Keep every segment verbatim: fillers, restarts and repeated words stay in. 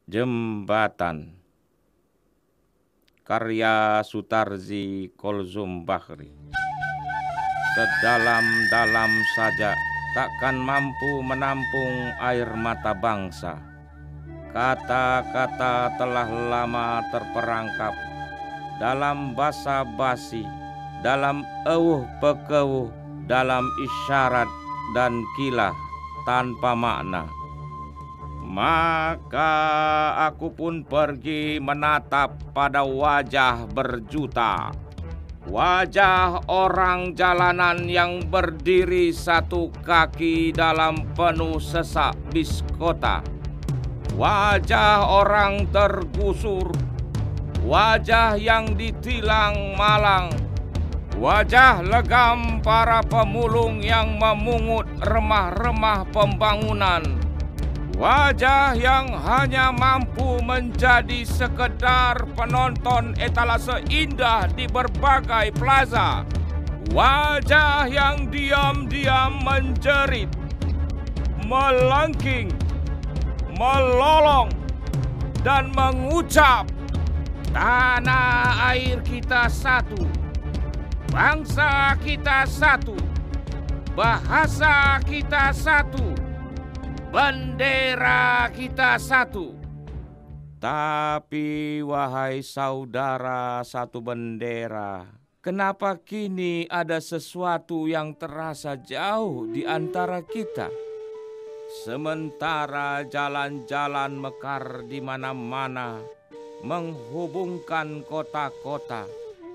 Jembatan karya Sutarzi Kolzum Bahri. Sedalam-dalam saja takkan mampu menampung air mata bangsa. Kata-kata telah lama terperangkap dalam basa-basi, dalam eueuh pekeueuh, dalam isyarat dan kilah tanpa makna. Maka aku pun pergi menatap pada wajah berjuta, wajah orang jalanan yang berdiri satu kaki dalam penuh sesak bis kota, wajah orang tergusur, wajah yang ditilang malang, wajah legam para pemulung yang memungut remah-remah pembangunan, wajah yang hanya mampu menjadi sekedar penonton etalase indah di berbagai plaza. Wajah yang diam-diam menjerit, melengking, melolong, dan mengucap, tanah air kita satu, bangsa kita satu, bahasa kita satu, bendera kita satu. Tapi wahai saudara satu bendera, kenapa kini ada sesuatu yang terasa jauh di antara kita? Sementara jalan-jalan mekar di mana-mana menghubungkan kota-kota,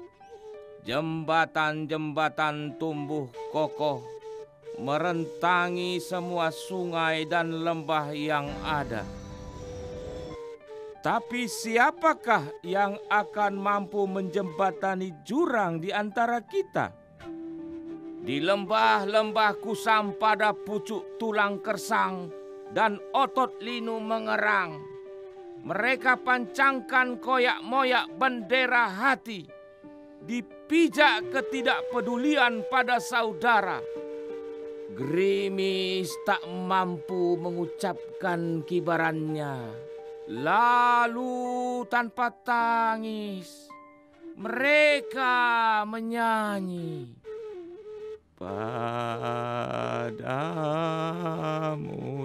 jembatan-jembatan tumbuh kokoh merentangi semua sungai dan lembah yang ada. Tapi siapakah yang akan mampu menjembatani jurang di antara kita? Di lembah-lembah kusam pada pucuk tulang kersang dan otot linu mengerang, mereka pancangkan koyak-moyak bendera hati, dipijak ketidakpedulian pada saudara. Gerimis tak mampu mengucapkan kibarannya. Lalu tanpa tangis mereka menyanyi, padamu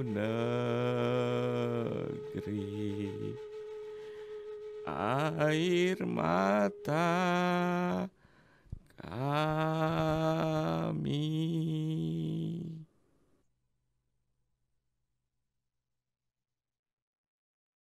negeri air mata kami.